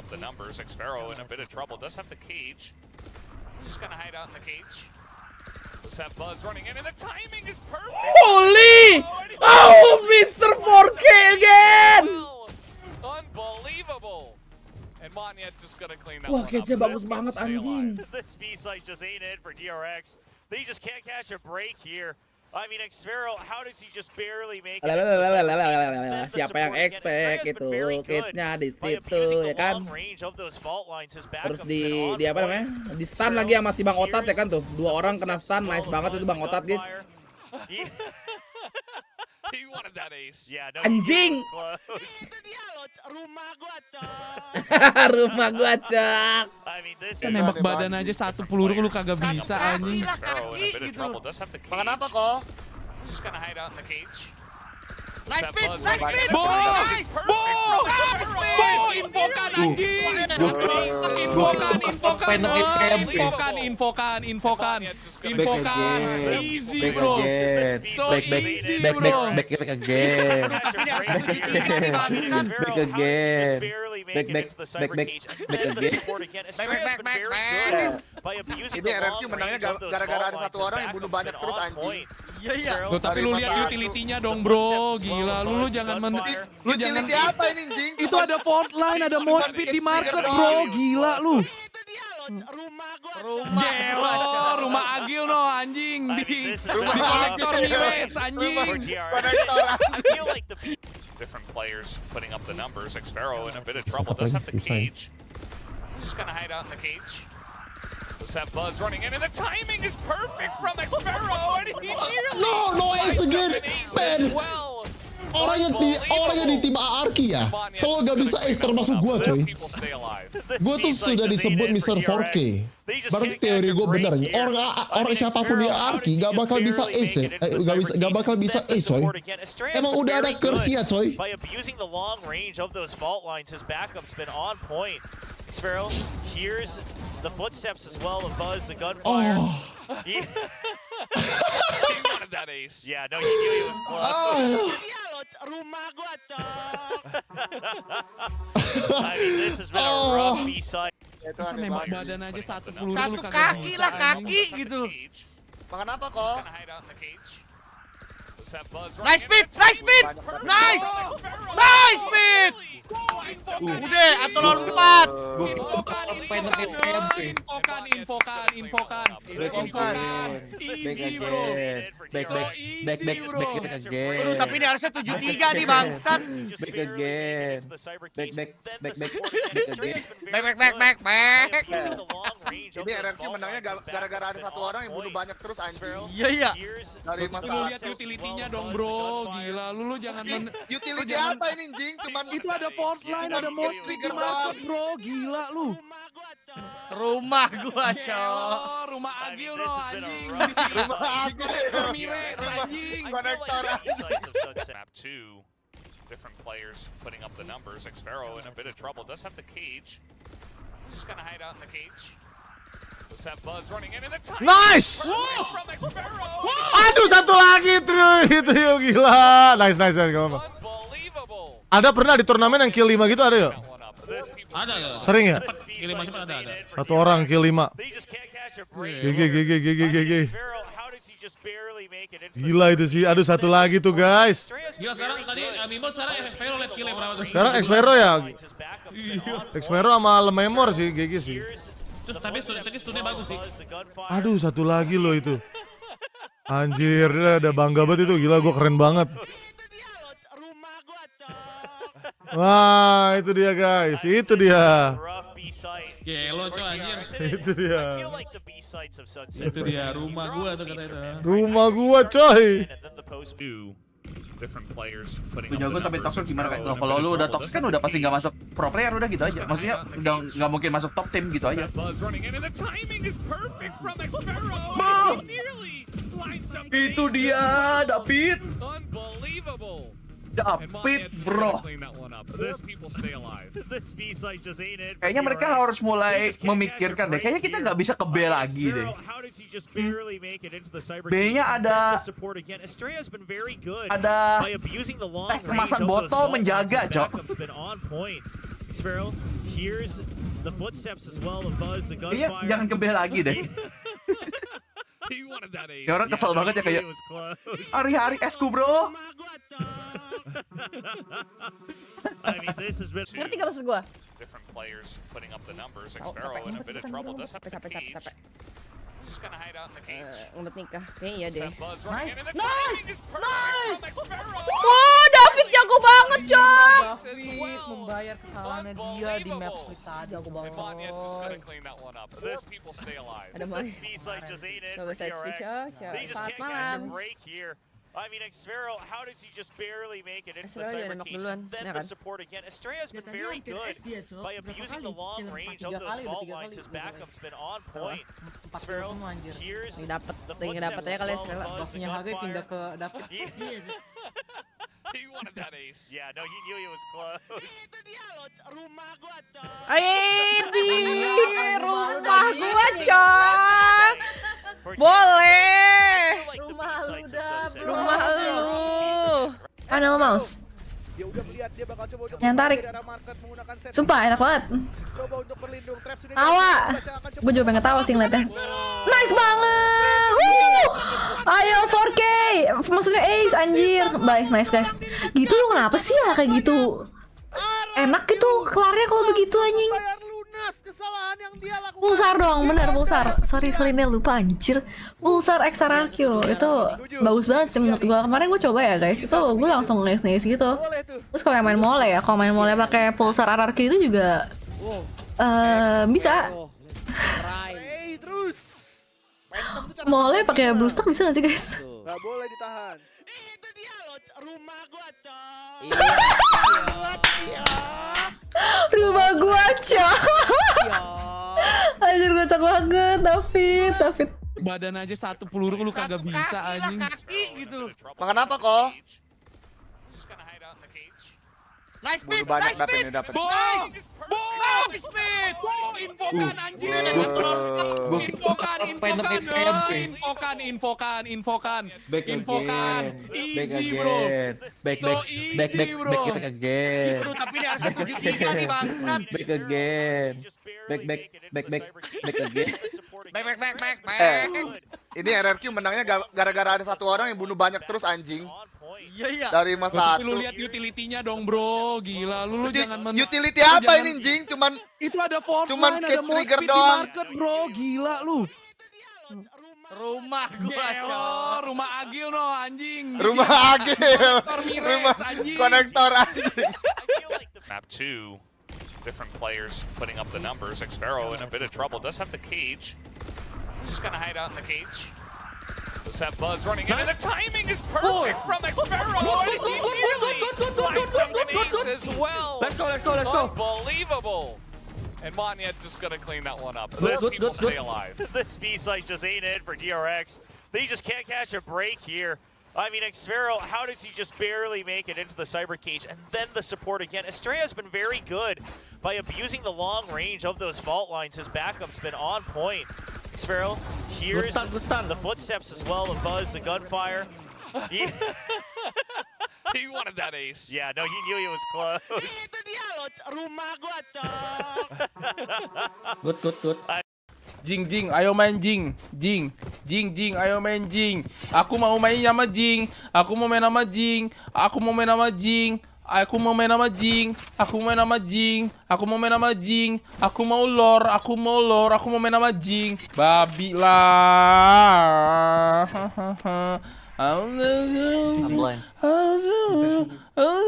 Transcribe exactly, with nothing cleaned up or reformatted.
the numbers. Xfero in a bit of trouble. Does have the cage. Just gonna hide out in the cage. Does have Buzz running in, and the timing is perfect. Holy! Oh, Mister four K again! Unbelievable. And Monyet just gonna clean that Wah, one up. catch-nya bagus banget anjing. This B-side just ain't it for D R X. They just can't catch a break here. I mean, Xfero, how does he just barely make it? Siapa yang expect itu kitnya di situ ya kan? Terus di di apa namanya? Di stun lagi sama si Bang Otat ya kan tuh. Dua orang kena stun, nice banget itu Bang Otat, guys. He wanted that ace. Yeah, no, anjing. Rumah gua, Cok. Rumah gua, Cok. Kan nembak badan aja satu peluru lu kagak bisa anjing. Makan apa kok? Just gonna hide out in the cage. Nice speed, nice speed. Bo! Bo! Bo! Infokan anjing. Infokan, infokan, infokan, infokan, infokan, infokan. Easy bro. So easy bro. Back back again. Back again. Back back back back back again. Back back back back. Ini R F Q menangnya gara-gara ada satu orang yang bunuh banyak terus anjing. Iya iya. Loh, tapi lu lihat utility-nya dong bro, gila. Lu, lu jangan men, lu jangan. Utility apa ini anjing? Itu ada fault line, ada mouse speed di market bro, gila lu. Rumah gua. Gelo, rumah Agil no anjing di di kolektor Mirage anjing. Different players putting up the numbers. Xfero in a bit of trouble. Does have the cage. Just gonna hide out in the cage. Does have Buzz running in, and the timing is perfect from Xfero. And he No, no ace again, man. Orang yang di orang yang di tim A R K ya, selalu gak bisa ace termasuk gua coy. Gua tuh sudah disebut Mister four K. Berarti teori gua benar. Orang orang siapapun di A R K gak bakal bisa ace, eh, gak bisa gak bakal bisa ace coy. Emang udah ada curse-nya coy. By abusing the long range of those fault lines, his backup's been on point. Xfero hears the footsteps as well of Buzz, the gunfire. Oh. He, he wanted that ace. Yeah, no, he knew he was close. Oh. Rumah gua, Cok. I mean, this has been a rough B-side. Masa nembak badan aja satu peluru lu Satu kagak kaki bisa, lah, anjing. kaki gitu. Makan apa kok? Nice speed, nice speed. Nice. Nice speed. Udah, atau lompat. Infokan, infokan, infokan, infokan, infokan. Easy bro. Back back back back back again. Aduh, tapi ini harusnya tujuh tiga nih bangsat. Back again. Back back back back back again. Back back back back back. Ini R F Q menangnya gara-gara ada satu orang yang bunuh banyak terus anjing. Iya iya. Dari Lu lihat utility-nya dong bro, gila. Lu lu jangan men. Utility apa ini anjing? Cuman Itu ada fault line, ada mouse speed di market bro, gila lu. Rumah gua, Cok. Oh, rumah Agil no anjing. Rumah Agil. Mirage anjing. Konektor. Map two. Different players putting up the numbers. Xfero in a bit of trouble. Does have the cage. Just gonna hide out in the cage. Does have Buzz running in, and the time. Nice. From Xfero. Aduh, satu lagi tuh itu yuk gila. Nice nice nice gak apa-apa. Unbelievable. Ada pernah di turnamen yang kill lima gitu ada yuk? Ada ada. Sering ya? Kill lima cepat ada ada. Satu orang kill lima. G G G G G G G G. Gila itu sih. Aduh, satu lagi tuh guys. Gila sekarang tadi Amimo sekarang Xfero lihat kill berapa tuh? Sekarang Xfero ya. Xfero sama Lememor sih G G sih. Terus tapi tadi stunnya bagus sih. Aduh, satu lagi loh itu. Anjir, dia ada bangga banget itu. Gila, gua keren banget. Wah, itu dia guys. Itu dia. Gelo coy anjir. Itu dia. Itu dia rumah gua tuh katanya. Rumah gua coy. Different players putting Lu jago tapi toxic gimana kayak kalau lu udah toxic kan udah pasti nggak masuk pro player udah gitu aja. Maksudnya udah nggak mungkin masuk top tim gitu aja. Itu dia David. David bro. Kayaknya mereka harus mulai memikirkan deh. Kayaknya kita nggak bisa ke B lagi deh. B-nya ada ada eh, kemasan botol menjaga, Cok. Sparrow, here's the footsteps as well of Buzz, the gunfire. Iya, jangan kebel lagi deh. Ya orang kesel banget ya kayak hari-hari esku bro. Ngerti gak maksud gua? Different players putting up the numbers. Xvero in a bit of trouble. Does have the cage. Just gonna hide out in the cage. Ngumpet nikah. Kayaknya iya deh. Nice. Nice. Nice. Wah, David jago banget, Cok. David membayar kesalahannya dia di map split tadi. Jago banget. just gonna clean that one up. Those people stay alive. Ada Maya. Coba side switch ya. Selamat malam. I mean, Xvero, how does he just barely make it into the Xvero cyber cage? And then the support again. Estrella has been very good by abusing the long range of those fault lines. His backup's been on point. Xvero, here's the footsteps as well of Buzz, the gunfire. He wanted that ace. Yeah, no, he knew he was close. Ay, di rumah gua, Cok. Boleh. Rumah lu dah, Rumah lu. Panel mouse. Yang tarik. Sumpah enak banget. Tawa. Gue juga pengen tawa sih ngeliatnya. Nice banget. Woo! Ayo four K. Maksudnya ace anjir. Bye, nice guys. Gitu lu kenapa sih ya kayak gitu? Enak gitu kelarnya kalau begitu anjing. Pulsar dong, bener Pulsar. Sorry, sorry Nel, lupa anjir. Pulsar X R R Q itu bagus banget sih menurut gua. Kemarin gua coba ya guys, itu gua langsung ngelis-ngelis gitu. Terus kalau yang main mole ya, kalau main mole pakai Pulsar R R Q itu juga uh, bisa. Mole pakai Blue Stack bisa gak sih guys? Gak boleh ditahan. Itu dia loh, rumah gua, Cok. Rumah gua, Cok. Anjir kocak banget, David, David. Badan aja satu peluru lu kagak bisa anjing. Kaki gitu. Makan apa kok? Nice speed, banyak nice dapet speed. ini dapet. Nice. Nice speed. Infokan anjir. Infokan, infokan, infokan, infokan, infokan, infokan. Easy bro. Back So back back easy back bro. back again. Bro, tapi ini harusnya tujuh tiga nih bangsat. Back again. Back back back back back again. Back back back back back. Eh, ini R R Q menangnya ga- gara-gara ada satu orang yang bunuh banyak terus anjing. Iya iya. Dari mas Tapi satu. lu lihat utility-nya dong bro, gila lu, lu Uti- jangan men- Utility lu apa jangan- ini anjing? Cuman Itu ada fortline, Cuman ada kayak more trigger speed di doang. market bro, gila lu. Rumah gua, Gelo, Cok. rumah Agil no anjing. rumah Agil. Konektor Mires, Rumah anjing. konektor anjing. Map two, different players putting up the numbers. Xvero in a bit of trouble. Does have the cage. Just gonna hide out in the cage. Does have Buzz running in, and the timing is perfect from Xvero. Good, good, good, good, good, good, good, good, good, Lights up good, an good, good. ace as well. Let's go, let's go, let's go. Unbelievable. And Monyet just gonna clean that one up. Good, Those good, people good, good. stay alive. This B-site just ain't it for D R X. They just can't catch a break here. I mean, Xvero, how does he just barely make it into the cyber cage? And then the support again. Estrella has been very good by abusing the long range of those fault lines. His backup's been on point. Xvero, here's stun, good stun. the footsteps as well of Buzz, the gunfire. He, He wanted that ace. yeah, no, he knew he was close. Itu dia loh, rumah gua, Cok. Good good good. Jing Jing, ayo main Jing. Jing, Jing Jing, ayo main Jing. Aku mau main sama Jing. Aku mau main sama Jing. Aku mau main sama Jing. Aku mau main sama Jing. Aku mau main sama Jing. Aku mau main sama Jing. Aku mau lor. Aku mau lor. Aku mau main sama Jing. Babi lah. I'm blind.